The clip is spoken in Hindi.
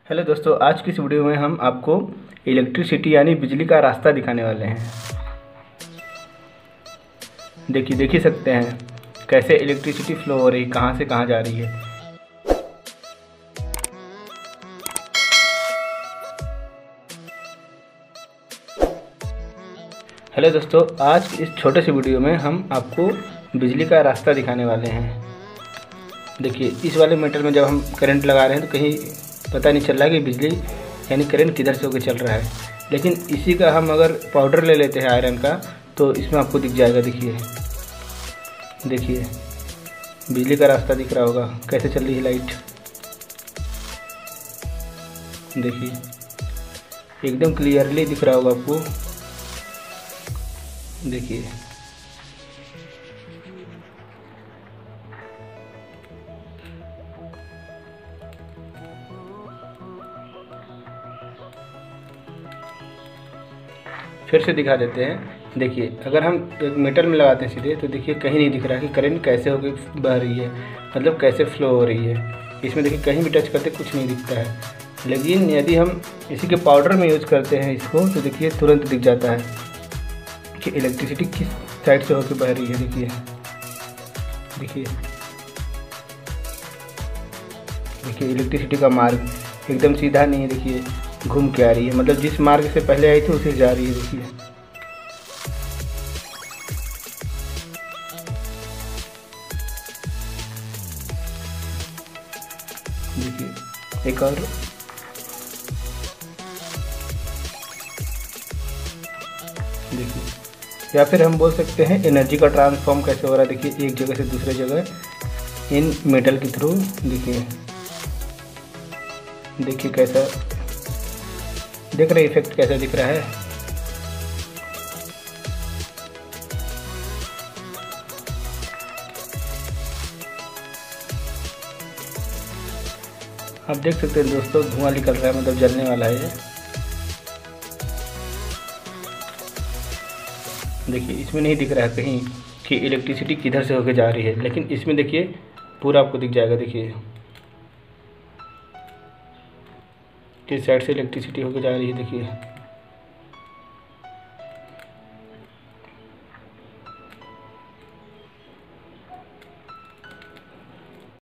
हेलो दोस्तों, आज की इस वीडियो में हम आपको इलेक्ट्रिसिटी यानी बिजली का रास्ता दिखाने वाले हैं। देख ही सकते हैं कैसे इलेक्ट्रिसिटी फ्लो हो रही, कहाँ से कहाँ जा रही है। हेलो दोस्तों, आज इस छोटे से वीडियो में हम आपको बिजली का रास्ता दिखाने वाले हैं। देखिए, इस वाले मीटर में जब हम करंट लगा रहे हैं तो कहीं पता नहीं चल रहा कि बिजली यानी करंट किधर से होकर चल रहा है। लेकिन इसी का हम अगर पाउडर ले लेते हैं आयरन का, तो इसमें आपको दिख जाएगा। देखिए बिजली का रास्ता दिख रहा होगा, कैसे चल रही है लाइट। देखिए एकदम क्लियरली दिख रहा होगा आपको। देखिए फिर से दिखा देते हैं। देखिए, अगर हम एक मीटर में लगाते हैं सीधे, तो देखिए कहीं नहीं दिख रहा कि करंट कैसे होकर बह रही है, मतलब कैसे फ्लो हो रही है। इसमें देखिए कहीं भी टच करते कुछ नहीं दिखता है। लेकिन यदि हम इसी के पाउडर में यूज़ करते हैं इसको, तो देखिए तुरंत दिख जाता है कि इलेक्ट्रिसिटी किस साइड से होकर बह रही है। देखिए इलेक्ट्रिसिटी का मार्ग एकदम सीधा नहीं है। देखिए घूम के आ रही है, मतलब जिस मार्ग से पहले आई थी उसे जा रही है। देखिए एक और देखिए, या फिर हम बोल सकते हैं एनर्जी का ट्रांसफॉर्म कैसे हो रहा है। देखिए एक जगह से दूसरे जगह इन मेटल के थ्रू। देखिए कैसा देख रहे, इफेक्ट कैसा दिख रहा है। आप देख सकते हैं दोस्तों, धुआं निकल रहा है, मतलब जलने वाला है ये। देखिए इसमें नहीं दिख रहा है कहीं कि इलेक्ट्रिसिटी किधर से होकर जा रही है, लेकिन इसमें देखिए पूरा आपको दिख जाएगा। देखिए किस साइड से इलेक्ट्रिसिटी होकर जा रही है। देखिए